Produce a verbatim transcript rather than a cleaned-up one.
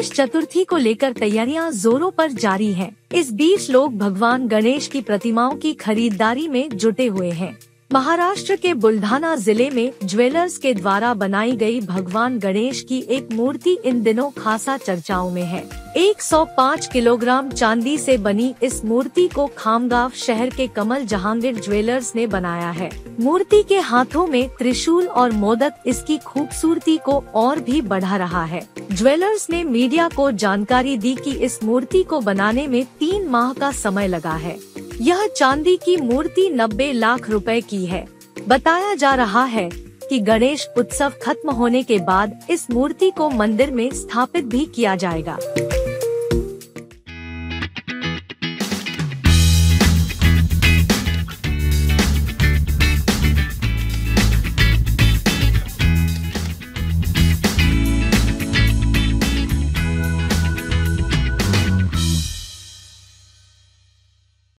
गणेश चतुर्थी को लेकर तैयारियां जोरों पर जारी हैं। इस बीच लोग भगवान गणेश की प्रतिमाओं की खरीदारी में जुटे हुए हैं। महाराष्ट्र के बुल्ढाना जिले में ज्वेलर्स के द्वारा बनाई गई भगवान गणेश की एक मूर्ति इन दिनों खासा चर्चाओं में है। एक सौ पाँच किलोग्राम चांदी से बनी इस मूर्ति को खामगांव शहर के कमल जहांगीर ज्वेलर्स ने बनाया है। मूर्ति के हाथों में त्रिशूल और मोदक इसकी खूबसूरती को और भी बढ़ा रहा है। ज्वेलर्स ने मीडिया को जानकारी दी कि इस मूर्ति को बनाने में तीन माह का समय लगा है। यह चांदी की मूर्ति नब्बे लाख रुपए की है। बताया जा रहा है कि गणेश उत्सव खत्म होने के बाद इस मूर्ति को मंदिर में स्थापित भी किया जाएगा।